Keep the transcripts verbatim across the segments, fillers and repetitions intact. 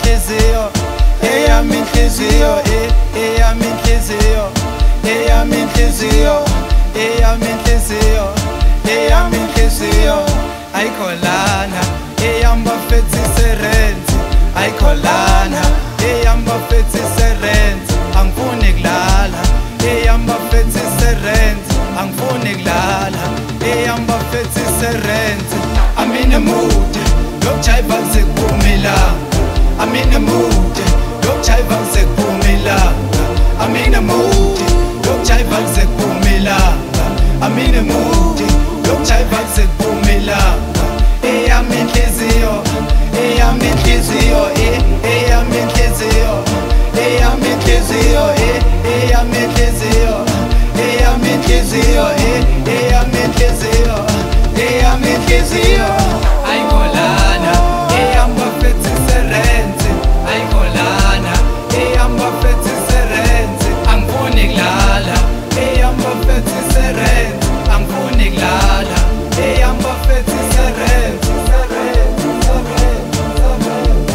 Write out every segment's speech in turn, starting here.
inhliziyo, eyami inhliziyo, eyami inhliziyo, eyami inhliziyo, eyami inhliziyo, eyami inhliziyo, ayikholana, eyamba fethi serenzi, ayikholana, eyamba fethi serenzi, angifuni kulala, eyamba fethi serenzi, angifuni kulala, eyamba fethi serenzi. I'm in the mood, don't try to say Pumila. I'm in the mood, don't try to say Pumila. I'm in the mood, don't try to say Pumila. I'm in the mood, don't try to say Pumila. Hey, I'm in Kizio, hey, I'm in Kizio, hey, I'm in Kizio, hey, I'm in Kizio, hey, I'm in Kizio, hey, I'm in Kizio, hey, I'm in Kizio, hey, I'm in Kizio. Ayikholana, eyamba fethi serenzi, ayikholana, eyamba fethi serenzi, angifuni kulala, eyamba fethi serenzi, angifuni kulala, eyamba fethi serenzi, serenzi, serenzi, serenzi.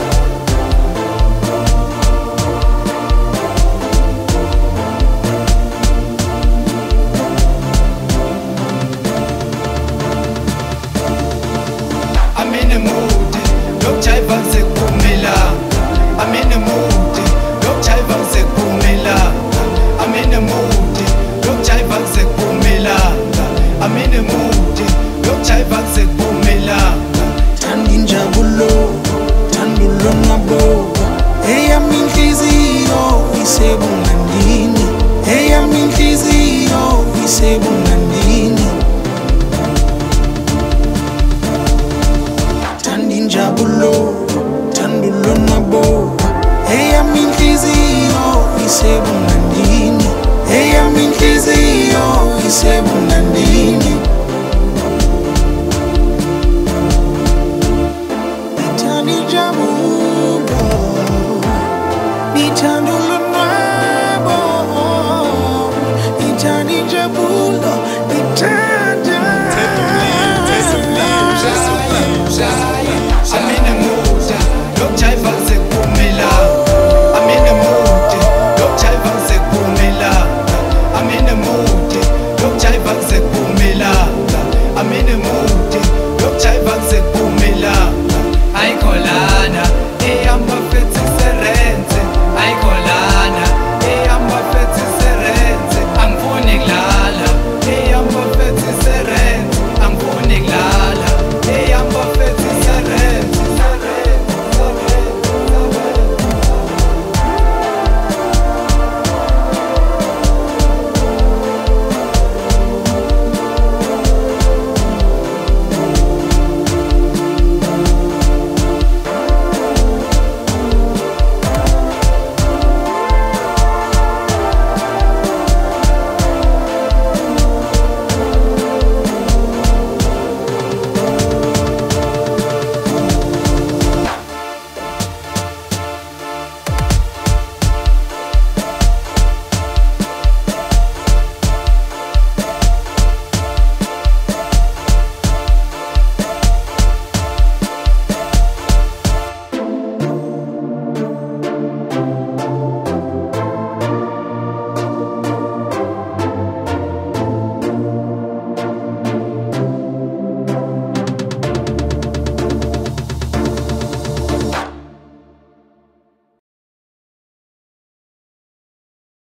I'm in the mood, don't try to say Pumila. I'm in the mood, don't try to say Pumila. I'm in the mood, don't try to say Pumila. I'm in the mood.